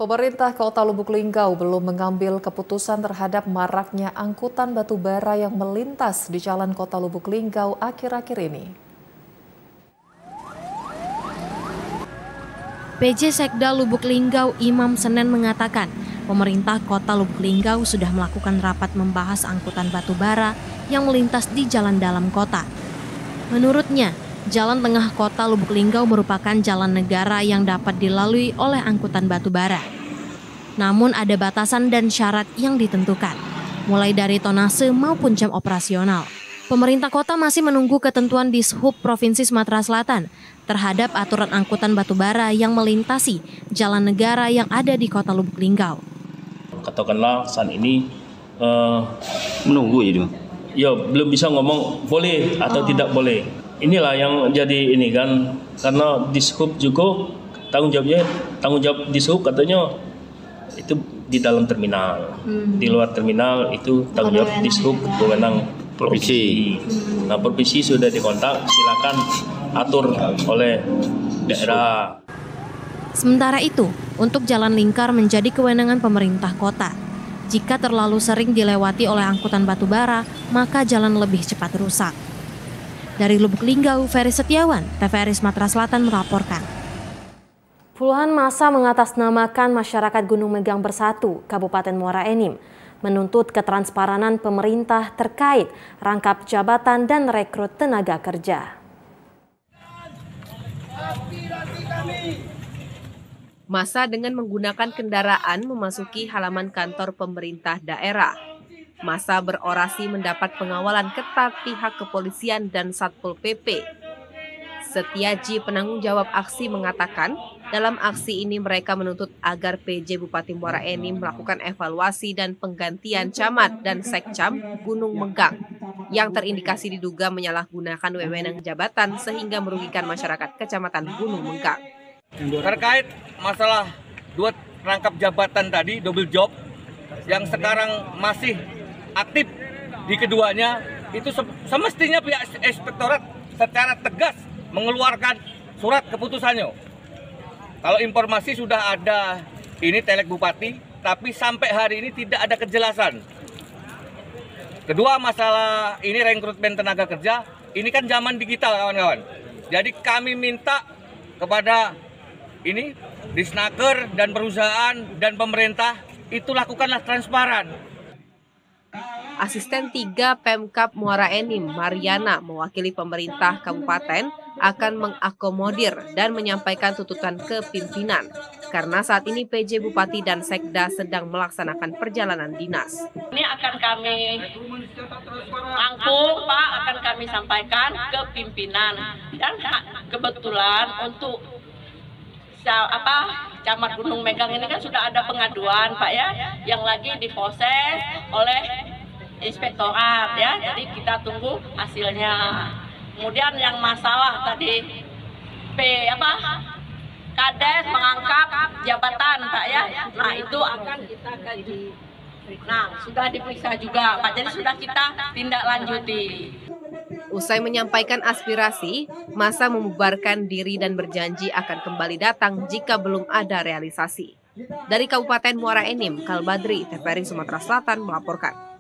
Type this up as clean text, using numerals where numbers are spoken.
Pemerintah Kota Lubuk Linggau belum mengambil keputusan terhadap maraknya angkutan batu bara yang melintas di Jalan Kota Lubuk Linggau akhir-akhir ini. PJ Sekda Lubuk Linggau Imam Senen mengatakan, pemerintah Kota Lubuk Linggau sudah melakukan rapat membahas angkutan batu bara yang melintas di jalan dalam kota. Menurutnya, Jalan Tengah Kota Lubuk Linggau merupakan jalan negara yang dapat dilalui oleh angkutan batu bara. Namun ada batasan dan syarat yang ditentukan, mulai dari tonase maupun jam operasional. Pemerintah kota masih menunggu ketentuan Dishub Provinsi Sumatera Selatan terhadap aturan angkutan batu bara yang melintasi jalan negara yang ada di Kota Lubuk Linggau. Katakanlah saat ini menunggu jadi. Ya belum bisa ngomong boleh atau tidak boleh. Inilah yang jadi ini kan, karena Dishub juga tanggung jawab Dishub katanya itu di dalam terminal, di luar terminal itu tanggung jawab Dishub wewenang provinsi. Nah provinsi sudah dikontak, silakan atur oleh daerah. Sementara itu, untuk jalan lingkar menjadi kewenangan pemerintah kota. Jika terlalu sering dilewati oleh angkutan batu bara, maka jalan lebih cepat rusak. Dari Lubuk Linggau, Ferry Setiawan, TVRI Sumatera Selatan melaporkan. Puluhan massa mengatasnamakan masyarakat Gunung Megang Bersatu, Kabupaten Muara Enim, menuntut ketransparanan pemerintah terkait rangkap jabatan dan rekrut tenaga kerja. Massa dengan menggunakan kendaraan memasuki halaman kantor pemerintah daerah. Massa berorasi mendapat pengawalan ketat pihak kepolisian dan Satpol PP. Setiaji, penanggung jawab aksi, mengatakan dalam aksi ini mereka menuntut agar PJ Bupati Muara Enim melakukan evaluasi dan penggantian camat dan sekcam Gunung Megang yang terindikasi diduga menyalahgunakan wewenang jabatan sehingga merugikan masyarakat Kecamatan Gunung Megang. Terkait masalah dua rangkap jabatan tadi, double job, yang sekarang masih aktif di keduanya, itu semestinya pihak inspektorat secara tegas mengeluarkan surat keputusannya. Kalau informasi sudah ada ini telek bupati, tapi sampai hari ini tidak ada kejelasan. Kedua, masalah ini rekrutmen tenaga kerja, ini kan zaman digital kawan-kawan. Jadi kami minta kepada ini Disnaker dan perusahaan dan pemerintah itu lakukanlah transparan. Asisten 3 Pemkab Muara Enim, Mariana, mewakili pemerintah kabupaten akan mengakomodir dan menyampaikan tuntutan ke pimpinan karena saat ini PJ Bupati dan Sekda sedang melaksanakan perjalanan dinas. Ini akan kami rangkum, Pak, akan kami sampaikan ke pimpinan, dan kebetulan untuk Camat Gunung Megang ini kan sudah ada pengaduan, Pak, ya, yang lagi diproses oleh inspektorat, ya. Jadi kita tunggu hasilnya. Kemudian yang masalah tadi Kades mengangkat jabatan, Pak, ya. Nah, itu akan kita kaji. Nah, sudah diperiksa juga, Pak. Jadi sudah kita tindak lanjuti. Usai menyampaikan aspirasi, massa membubarkan diri dan berjanji akan kembali datang jika belum ada realisasi. Dari Kabupaten Muara Enim, Kalbadri, TVRI Sumatera Selatan melaporkan.